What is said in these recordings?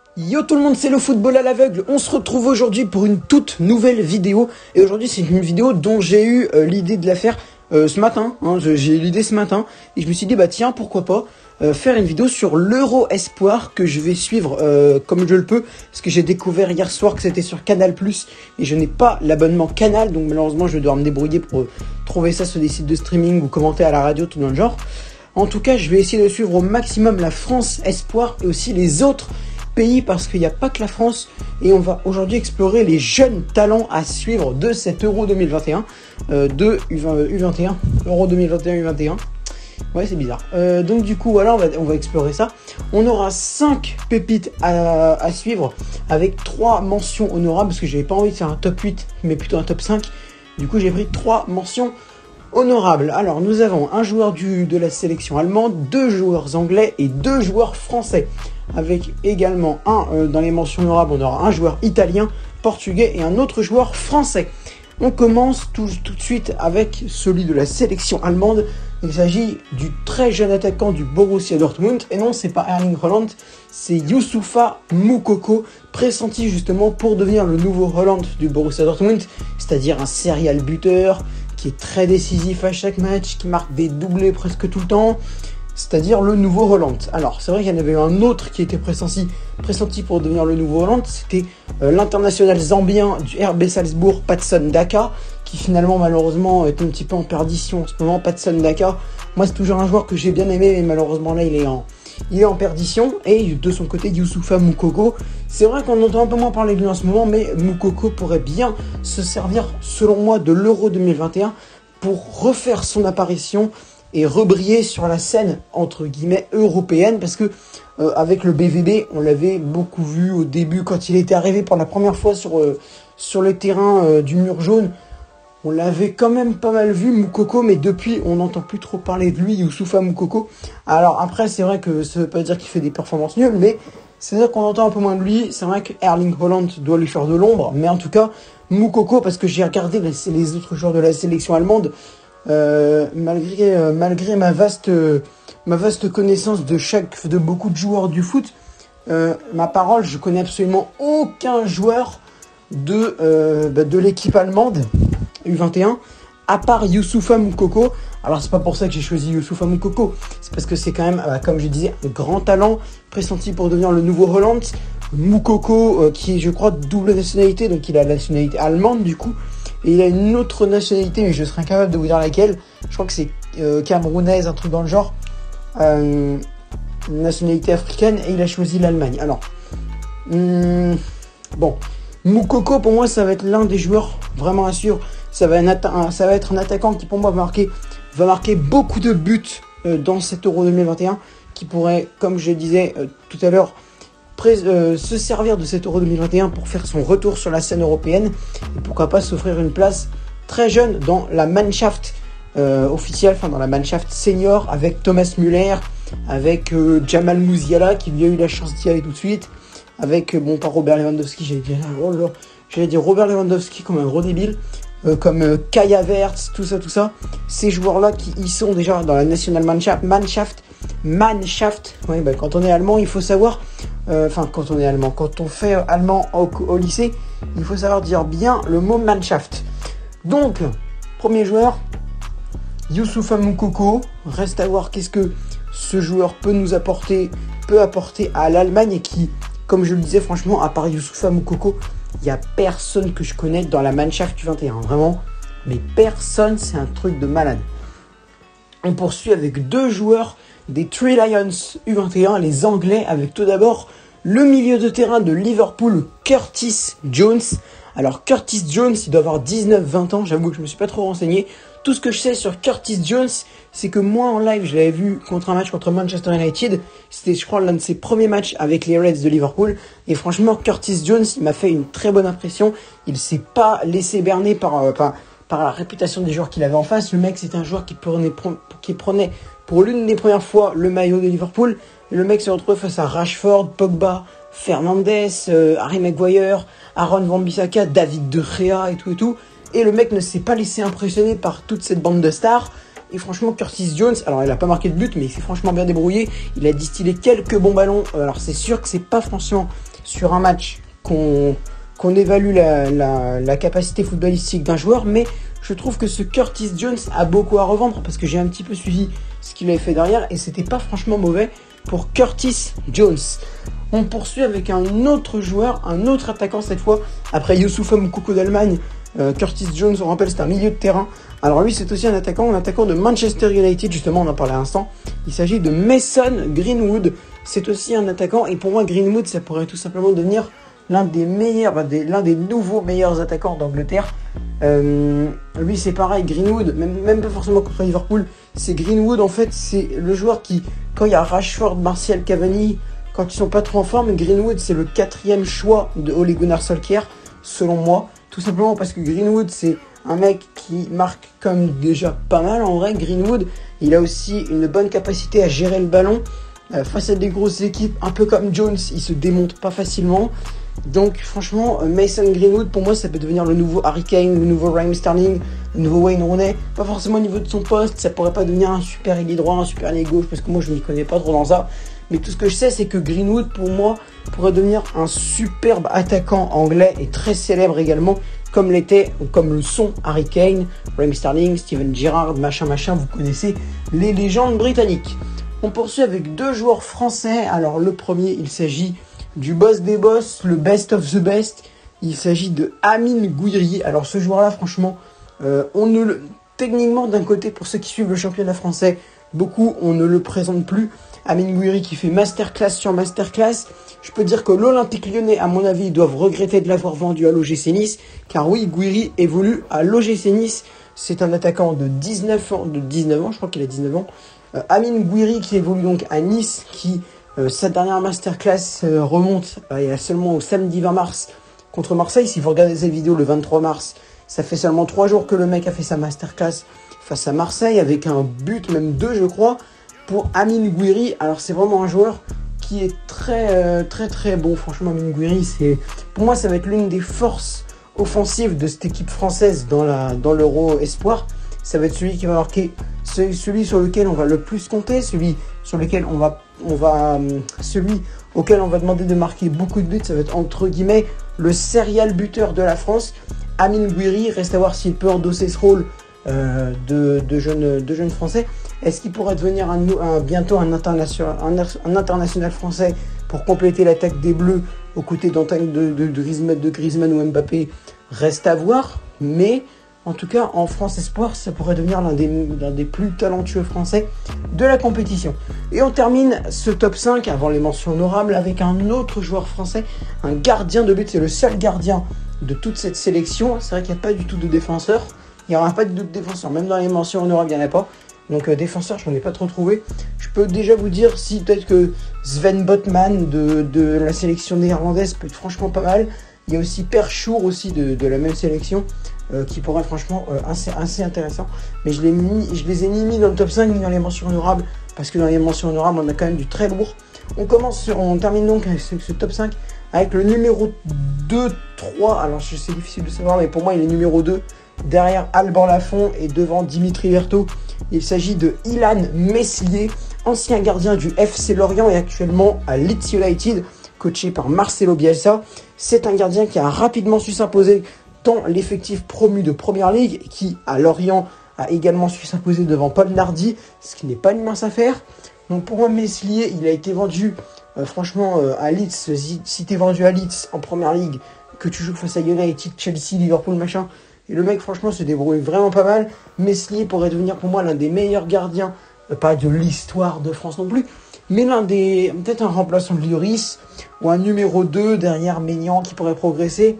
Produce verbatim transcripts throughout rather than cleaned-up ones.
Yo tout le monde, c'est le football à l'aveugle. On se retrouve aujourd'hui pour une toute nouvelle vidéo. Et aujourd'hui, c'est une vidéo dont j'ai eu euh, l'idée de la faire euh, ce matin. Hein, j'ai eu l'idée ce matin. Et je me suis dit, bah tiens, pourquoi pas euh, faire une vidéo sur l'Euro Espoir que je vais suivre euh, comme je le peux. Parce que j'ai découvert hier soir que c'était sur Canal plus. Et je n'ai pas l'abonnement Canal. Donc malheureusement, je vais devoir me débrouiller pour euh, trouver ça sur des sites de streaming ou commenter à la radio, tout dans le genre. En tout cas, je vais essayer de suivre au maximum la France Espoir et aussi les autres pays, parce qu'il n'y a pas que la France, et on va aujourd'hui explorer les jeunes talents à suivre de cet Euro deux mille vingt et un, euh, de U vingt et un, Euro deux mille vingt et un U vingt et un. Ouais, c'est bizarre. Euh, donc du coup, voilà, on va, on va explorer ça. On aura cinq pépites à, à suivre, avec trois mentions honorables, parce que j'avais pas envie de faire un top huit, mais plutôt un top cinq. Du coup, j'ai pris trois mentions honorables. Alors, nous avons un joueur du, de la sélection allemande, deux joueurs anglais et deux joueurs français. Avec également un, euh, dans les mentions honorables, on aura un joueur italien, portugais et un autre joueur français. On commence tout, tout de suite avec celui de la sélection allemande. Il s'agit du très jeune attaquant du Borussia Dortmund. Et non, c'est pas Erling Haaland, c'est Youssoufa Moukoko, pressenti justement pour devenir le nouveau Haaland du Borussia Dortmund, c'est-à-dire un serial buteur qui est très décisif à chaque match, qui marque des doublés presque tout le temps. C'est-à-dire le nouveau Haaland. Alors, c'est vrai qu'il y en avait un autre qui était pressenti, pressenti pour devenir le nouveau Haaland. C'était euh, l'international zambien du R B Salzbourg, Patson Daka, qui finalement, malheureusement, est un petit peu en perdition en ce moment. Patson Daka, moi, c'est toujours un joueur que j'ai bien aimé, mais malheureusement, là, il est en, il est en perdition. Et de son côté, Youssoufa Moukoko. C'est vrai qu'on entend un peu moins parler de lui en ce moment, mais Moukoko pourrait bien se servir, selon moi, de l'Euro deux mille vingt et un pour refaire son apparition et rebriller sur la scène entre guillemets européenne, parce que euh, avec le B V B on l'avait beaucoup vu au début quand il était arrivé pour la première fois sur, euh, sur le terrain euh, du mur jaune. On l'avait quand même pas mal vu, Moukoko, mais depuis on n'entend plus trop parler de lui, Youssoufa Moukoko. Alors après, c'est vrai que ça veut pas dire qu'il fait des performances nulles, mais c'est vrai qu'on entend un peu moins de lui. C'est vrai que Erling Haaland doit lui faire de l'ombre, mais en tout cas Moukoko, parce que j'ai regardé les, les autres joueurs de la sélection allemande, Euh, malgré euh, malgré ma vaste euh, ma vaste connaissance de chaque de beaucoup de joueurs du foot, euh, ma parole, je connais absolument aucun joueur de euh, bah, de l'équipe allemande U vingt et un à part Youssoufa Moukoko. Alors c'est pas pour ça que j'ai choisi Youssoufa Moukoko, c'est parce que c'est quand même, euh, comme je disais, un grand talent pressenti pour devenir le nouveau Haaland. Moukoko euh, qui est, je crois, de double nationalité, donc il a la nationalité allemande du coup. Et il a une autre nationalité, mais je serais incapable de vous dire laquelle. Je crois que c'est euh, camerounaise, un truc dans le genre. Euh, une nationalité africaine, et il a choisi l'Allemagne. Alors, hum, bon, Moukoko, pour moi, ça va être l'un des joueurs vraiment à suivre. Ça va, un, ça va être un attaquant qui, pour moi, va marquer, va marquer beaucoup de buts euh, dans cet Euro deux mille vingt et un, qui pourrait, comme je disais euh, tout à l'heure, Euh, se servir de cet Euro deux mille vingt et un pour faire son retour sur la scène européenne, et pourquoi pas s'offrir une place très jeune dans la Mannschaft euh, officielle, enfin dans la Mannschaft senior, avec Thomas Müller, avec euh, Jamal Musiala qui lui a eu la chance d'y aller tout de suite, avec euh, bon pas Robert Lewandowski, j'allais dire oh là, j'allais dire Robert Lewandowski comme un gros débile, euh, comme euh, Kai Havertz, tout ça tout ça, ces joueurs là qui y sont déjà dans la National Mannschaft Mannschaft Mannschaft. Ouais, bah, quand on est allemand, il faut savoir. Enfin, euh, quand on est allemand, quand on fait euh, allemand au, au lycée, il faut savoir dire bien le mot Mannschaft. Donc, premier joueur, Youssoufa Moukoko. Reste à voir qu'est-ce que ce joueur peut nous apporter, peut apporter à l'Allemagne, et qui, comme je le disais, franchement, à part Youssoufa Moukoko, il n'y a personne que je connais dans la Mannschaft du vingt et un. Vraiment, mais personne, c'est un truc de malade. On poursuit avec deux joueurs des Three Lions U vingt et un, les Anglais, avec tout d'abord le milieu de terrain de Liverpool, Curtis Jones. Alors Curtis Jones, il doit avoir dix-neuf vingt ans, j'avoue que je me suis pas trop renseigné. Tout ce que je sais sur Curtis Jones, c'est que moi en live, je l'avais vu contre un match contre Manchester United. C'était, je crois, l'un de ses premiers matchs avec les Reds de Liverpool. Et franchement, Curtis Jones, il m'a fait une très bonne impression. Il s'est pas laissé berner par, euh, par, par la réputation des joueurs qu'il avait en face. Le mec, c'était un joueur qui prenait, qui prenait pour l'une des premières fois le maillot de Liverpool. Le mec se retrouve face à Rashford, Pogba, Fernandes, euh, Harry Maguire, Aaron Wan-Bissaka, David De Gea et tout et tout. Et le mec ne s'est pas laissé impressionner par toute cette bande de stars. Et franchement, Curtis Jones, alors il a pas marqué de but, mais il s'est franchement bien débrouillé. Il a distillé quelques bons ballons. Alors c'est sûr que c'est pas franchement sur un match qu'on qu'on évalue la, la, la capacité footballistique d'un joueur, mais je trouve que ce Curtis Jones a beaucoup à revendre parce que j'ai un petit peu suivi ce qu'il avait fait derrière et c'était pas franchement mauvais pour Curtis Jones. On poursuit avec un autre joueur, un autre attaquant cette fois, après Youssoupha Moukoko d'Allemagne. Euh, Curtis Jones, on rappelle, c'est un milieu de terrain. Alors lui, c'est aussi un attaquant, un attaquant de Manchester United, justement, on en parlait à l'instant. Il s'agit de Mason Greenwood. C'est aussi un attaquant, et pour moi, Greenwood, ça pourrait tout simplement devenir l'un des meilleurs, bah, des, l'un des nouveaux meilleurs attaquants d'Angleterre. Euh, lui, c'est pareil, Greenwood, même, même pas forcément contre Liverpool. C'est Greenwood, en fait, c'est le joueur qui, quand il y a Rashford, Martial, Cavani, quand ils sont pas trop en forme, Greenwood, c'est le quatrième choix de Ole Gunnar Solskjaer, selon moi. Tout simplement parce que Greenwood, c'est un mec qui marque comme déjà pas mal. En vrai, Greenwood, il a aussi une bonne capacité à gérer le ballon. Euh, face à des grosses équipes, un peu comme Jones, il se démonte pas facilement. Donc franchement, Mason Greenwood, pour moi, ça peut devenir le nouveau Harry Kane, le nouveau Raheem Sterling, le nouveau Wayne Rooney. Pas forcément au niveau de son poste, ça pourrait pas devenir un super ailier droit, un super ailier gauche, parce que moi, je m'y connais pas trop dans ça. Mais tout ce que je sais, c'est que Greenwood, pour moi, pourrait devenir un superbe attaquant anglais et très célèbre également, comme l'était, comme le sont Harry Kane, Raheem Sterling, Steven Gerrard, machin, machin. Vous connaissez les légendes britanniques. On poursuit avec deux joueurs français. Alors, le premier, il s'agit du boss des boss, le best of the best. Il s'agit de Amine Gouiri. Alors, ce joueur-là, franchement, euh, on ne le... techniquement, d'un côté, pour ceux qui suivent le championnat français, beaucoup, on ne le présente plus. Amine Gouiri qui fait masterclass sur masterclass. Je peux dire que l'Olympique Lyonnais, à mon avis, doivent regretter de l'avoir vendu à l'O G C Nice. Car oui, Gouiri évolue à l'O G C Nice. C'est un attaquant de dix-neuf ans, de dix-neuf ans, je crois qu'il a dix-neuf ans. Euh, Amine Gouiri qui évolue donc à Nice, qui, euh, sa dernière masterclass euh, remonte euh, il y a seulement au samedi vingt mars contre Marseille. Si vous regardez cette vidéo le vingt-trois mars, ça fait seulement trois jours que le mec a fait sa masterclass face à Marseille avec un but, même deux je crois, pour Amine Gouiri. Alors c'est vraiment un joueur qui est très euh, très très bon. Franchement, Amine Gouiri, c'est, pour moi, ça va être l'une des forces offensives de cette équipe française dans la dans l'Euro Espoir. Ça va être celui qui va marquer, celui sur lequel on va le plus compter, celui sur lequel on va on va euh, celui auquel on va demander de marquer beaucoup de buts. Ça va être entre guillemets le serial buteur de la France. Amine Gouiri, reste à voir s'il peut endosser ce rôle euh, de de jeune de jeune français. Est-ce qu'il pourrait devenir un, un, bientôt un international, un, un international français pour compléter l'attaque des Bleus aux côtés d'Antoine de, de, de, Griezmann, de Griezmann ou Mbappé? Reste à voir, mais en tout cas en France Espoir, ça pourrait devenir l'un des, l'un des plus talentueux français de la compétition. Et on termine ce top cinq avant les mentions honorables avec un autre joueur français, un gardien de but. C'est le seul gardien de toute cette sélection. C'est vrai qu'il n'y a pas du tout de défenseur, il n'y aura pas du tout de défenseur, même dans les mentions honorables il n'y en a pas. Donc euh, défenseur, je n'en ai pas trop trouvé. Je peux déjà vous dire si peut-être que Sven Botman de, de la sélection néerlandaise peut être franchement pas mal. Il y a aussi Per Sjoerd aussi de, de la même sélection euh, qui pourrait franchement euh, assez, assez intéressant. Mais je, l'ai mis, je les ai ni mis dans le top cinq ni dans les mentions honorables parce que dans les mentions honorables on a quand même du très lourd. On commence sur, on termine donc avec ce, ce top cinq avec le numéro deux, trois. Alors je sais, c'est difficile de savoir, mais pour moi il est numéro deux. Derrière Alban Lafont et devant Dimitri Vertot. Il s'agit de Illan Meslier, ancien gardien du F C Lorient et actuellement à Leeds United, coaché par Marcelo Bielsa. C'est un gardien qui a rapidement su s'imposer dans l'effectif promu de Première Ligue, qui à Lorient a également su s'imposer devant Paul Nardi, ce qui n'est pas une mince affaire. Donc pour moi, Meslier, il a été vendu euh, franchement euh, à Leeds. Si, si tu es vendu à Leeds en Première Ligue, que tu joues face à United, Chelsea, Liverpool, machin, et le mec, franchement, se débrouille vraiment pas mal. Meslier pourrait devenir pour moi l'un des meilleurs gardiens, euh, pas de l'histoire de France non plus, mais l'un des, peut-être un remplaçant de Lloris, ou un numéro deux derrière Maignan qui pourrait progresser.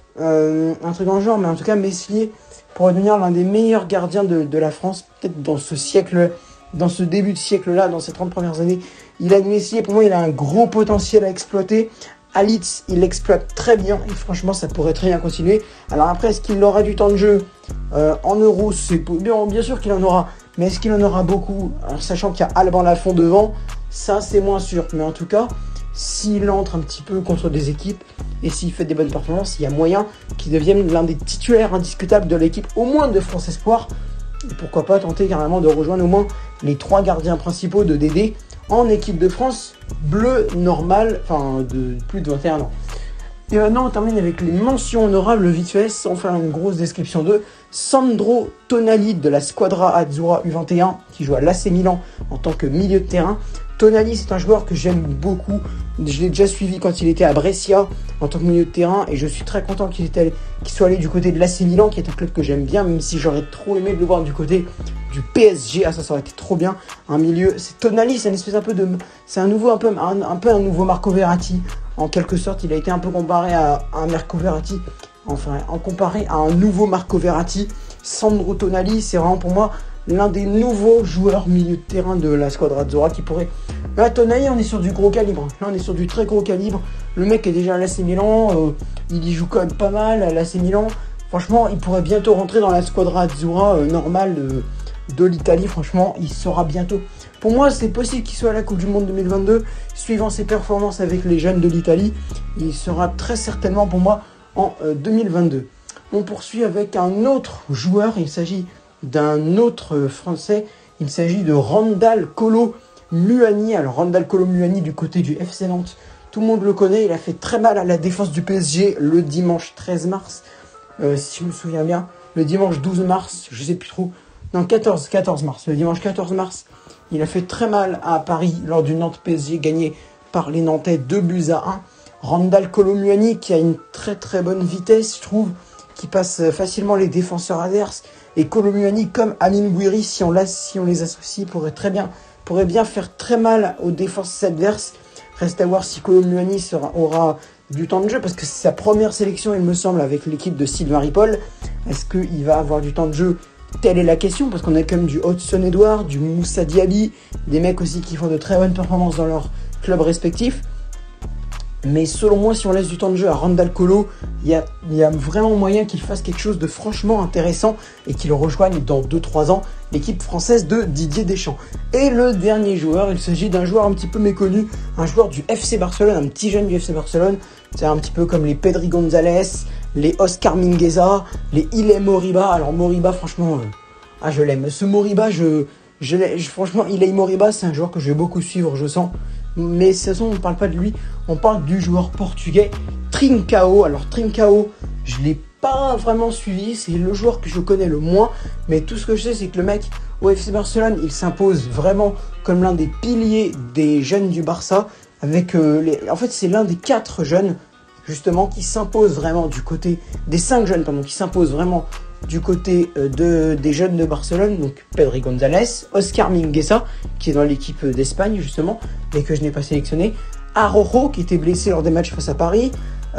Euh, un truc en genre, mais en tout cas, Meslier pourrait devenir l'un des meilleurs gardiens de, de la France, peut-être dans ce siècle, dans ce début de siècle-là, dans ces trente premières années. Il a Meslier, pour moi, il a un gros potentiel à exploiter. À Leeds, il l'exploite très bien et franchement, ça pourrait très bien continuer. Alors après, est-ce qu'il aura du temps de jeu euh, en euros? C'est bien, bien sûr qu'il en aura, mais est-ce qu'il en aura beaucoup? Alors, sachant qu'il y a Alban Lafont devant, ça c'est moins sûr. Mais en tout cas, s'il entre un petit peu contre des équipes et s'il fait des bonnes performances, il y a moyen qu'il devienne l'un des titulaires indiscutables de l'équipe, au moins de France Espoir. Et pourquoi pas tenter carrément de rejoindre au moins les trois gardiens principaux de D D en équipe de France bleu normal, enfin de plus de vingt et un ans. Et maintenant on termine avec les mentions honorables vite fait, sans faire une grosse description d'eux. Sandro Tonali de la Squadra Azzurra U vingt et un qui joue à l'A C Milan en tant que milieu de terrain. Tonali, c'est un joueur que j'aime beaucoup. Je l'ai déjà suivi quand il était à Brescia en tant que milieu de terrain et je suis très content qu'il qu'il soit allé du côté de l'A C Milan, qui est un club que j'aime bien, même si j'aurais trop aimé de le voir du côté du P S G. Ah, ça, ça aurait été trop bien. Un milieu, c'est Tonali, c'est une espèce un peu de, c'est un nouveau, un peu, un, un peu un nouveau Marco Verratti. En quelque sorte, il a été un peu comparé à, à un Marco Verratti. Enfin, en comparé à un nouveau Marco Verratti. Sandro Tonali, c'est vraiment pour moi l'un des nouveaux joueurs milieu de terrain de la Squadra Azzurra qui pourrait... Là, Tonali, on est sur du gros calibre. Là, on est sur du très gros calibre. Le mec est déjà à l'A C Milan. Euh, il y joue quand même pas mal à l'A C Milan. Franchement, il pourrait bientôt rentrer dans la Squadra Azzurra euh, normale euh, de l'Italie. Franchement, il sera bientôt. Pour moi, c'est possible qu'il soit à la Coupe du Monde deux mille vingt-deux. Suivant ses performances avec les jeunes de l'Italie, il sera très certainement pour moi en euh, deux mille vingt-deux. On poursuit avec un autre joueur. Il s'agit d'un autre Français. Il s'agit de Randal Kolo Muani. Alors Randal Kolo Muani du côté du F C Nantes. Tout le monde le connaît. Il a fait très mal à la défense du P S G le dimanche treize mars. Euh, si je me souviens bien. Le dimanche douze mars. Je sais plus trop. Non, quatorze, quatorze mars. Le dimanche quatorze mars. Il a fait très mal à Paris lors du Nantes P S G gagné par les Nantais deux buts à un. Randal Kolo Muani qui a une très très bonne vitesse, je trouve, qui passe facilement les défenseurs adverses. Et Kolo Muani, comme Amine Gouiri, si on, si on les associe, pourrait très bien, pourrait bien faire très mal aux défenses adverses. Reste à voir si Kolo Muani sera, aura du temps de jeu, parce que c'est sa première sélection, il me semble, avec l'équipe de Sylvain Ripoll. Est-ce qu'il va avoir du temps de jeu? Telle est la question, parce qu'on a quand même du Hudson Edouard, du Moussa Diaby, des mecs aussi qui font de très bonnes performances dans leurs clubs respectifs. Mais selon moi, si on laisse du temps de jeu à Randal Kolo, il y a, y a vraiment moyen qu'il fasse quelque chose de franchement intéressant et qu'il rejoigne dans deux trois ans l'équipe française de Didier Deschamps. Et le dernier joueur, il s'agit d'un joueur un petit peu méconnu, un joueur du F C Barcelone, un petit jeune du F C Barcelone. C'est un petit peu comme les Pedri González, les Oscar Mingueza, les Ile Moriba. Alors Moriba, franchement, euh, ah, je l'aime. Ce Moriba, je, je, je franchement, Ile Moriba, c'est un joueur que je vais beaucoup suivre, je sens. Mais de toute façon, on ne parle pas de lui, on parle du joueur portugais Trincao. Alors Trincao, je ne l'ai pas vraiment suivi, c'est le joueur que je connais le moins. Mais tout ce que je sais, c'est que le mec, au F C Barcelone, il s'impose vraiment comme l'un des piliers des jeunes du Barça. Avec euh, les... En fait, c'est l'un des quatre jeunes, justement, qui s'impose vraiment du côté... Des cinq jeunes, pardon, qui s'imposent vraiment du côté euh, de, des jeunes de Barcelone, donc Pedri González, Oscar Mingueza, qui est dans l'équipe d'Espagne justement, mais que je n'ai pas sélectionné, Araujo, qui était blessé lors des matchs face à Paris,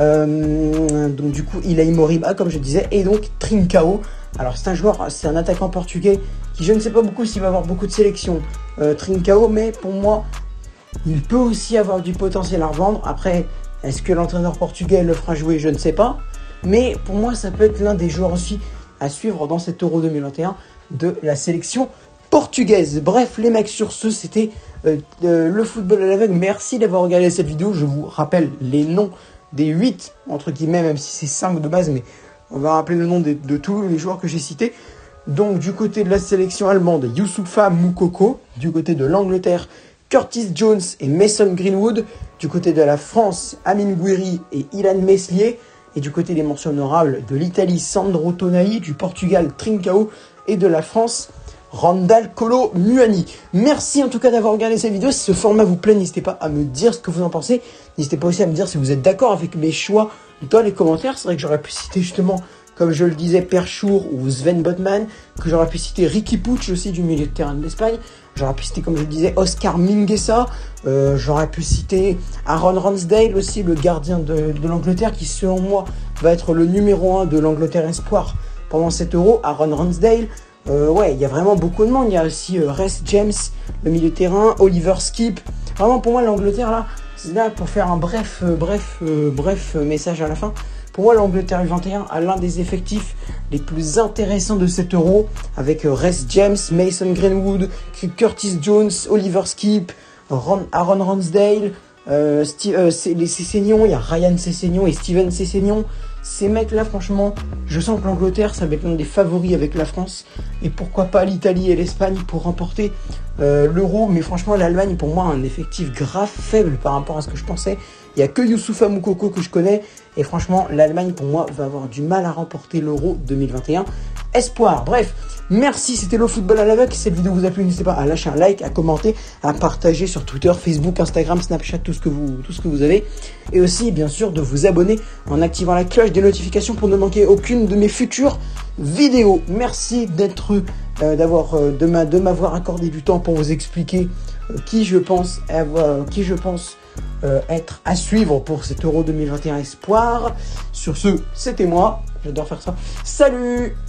euh, donc du coup Ilay Moriba, comme je disais, et donc Trincao. Alors c'est un joueur, c'est un attaquant portugais, qui je ne sais pas beaucoup s'il va avoir beaucoup de sélections, euh, Trincao, mais pour moi, il peut aussi avoir du potentiel à revendre. Après, est-ce que l'entraîneur portugais le fera jouer? Je ne sais pas, mais pour moi, ça peut être l'un des joueurs aussi à suivre dans cet Euro deux mille vingt et un de la sélection portugaise. Bref, les mecs, sur ce, c'était euh, euh, le football à l'aveugle. Merci d'avoir regardé cette vidéo. Je vous rappelle les noms des huit, entre guillemets, même si c'est cinq de base, mais on va rappeler le nom de, de tous les joueurs que j'ai cités. Donc, du côté de la sélection allemande, Youssoufa Moukoko. Du côté de l'Angleterre, Curtis Jones et Mason Greenwood. Du côté de la France, Amine Gouiri et Ilan Meslier. Et du côté des mentions honorables de l'Italie, Sandro Tonali, du Portugal, Trincao, et de la France, Randal Kolo Muani. Merci en tout cas d'avoir regardé cette vidéo. Si ce format vous plaît, n'hésitez pas à me dire ce que vous en pensez. N'hésitez pas aussi à me dire si vous êtes d'accord avec mes choix dans les commentaires. C'est vrai que j'aurais pu citer justement, comme je le disais, Perchour ou Sven Botman, que j'aurais pu citer Riqui Puig aussi du milieu de terrain de l'Espagne. J'aurais pu citer, comme je le disais, Oscar Mingueza. Euh, j'aurais pu citer Aaron Ramsdale aussi, le gardien de, de l'Angleterre, qui selon moi va être le numéro un de l'Angleterre Espoir pendant cet Euro. Aaron Ramsdale. Euh, ouais, il y a vraiment beaucoup de monde. Il y a aussi euh, Reece James, le milieu de terrain, Oliver Skip. Vraiment, pour moi, l'Angleterre, là, c'est là pour faire un bref, euh, bref, euh, bref euh, message à la fin. Pour moi, l'Angleterre U vingt et un a l'un des effectifs les plus intéressants de cet Euro, avec euh, Reece James, Mason Greenwood, Curtis Jones, Oliver Skip, Ron, Aaron Ramsdale, euh, Steve, euh, les Cessignon, il y a Ryan Cessignon et Steven Cessignon. Ces mecs-là, franchement, je sens que l'Angleterre, ça va être l'un des favoris avec la France. Et pourquoi pas l'Italie et l'Espagne pour remporter euh, l'Euro. Mais franchement, l'Allemagne, pour moi, a un effectif grave faible par rapport à ce que je pensais. Il n'y a que Youssoufa Moukoko que je connais. Et franchement, l'Allemagne, pour moi, va avoir du mal à remporter l'Euro deux mille vingt et un. Espoir. Bref, merci, c'était le football à l'aveugle. Si cette vidéo vous a plu, n'hésitez pas à lâcher un like, à commenter, à partager sur Twitter, Facebook, Instagram, Snapchat, tout ce que vous, tout ce que vous avez. Et aussi, bien sûr, de vous abonner en activant la cloche des notifications pour ne manquer aucune de mes futures vidéos. Merci d'être, euh, d'avoir, euh, de ma, de m'avoir accordé du temps pour vous expliquer euh, qui je pense avoir, qui je pense euh, être à suivre pour cet Euro deux mille vingt et un Espoir. Sur ce, c'était moi. J'adore faire ça. Salut!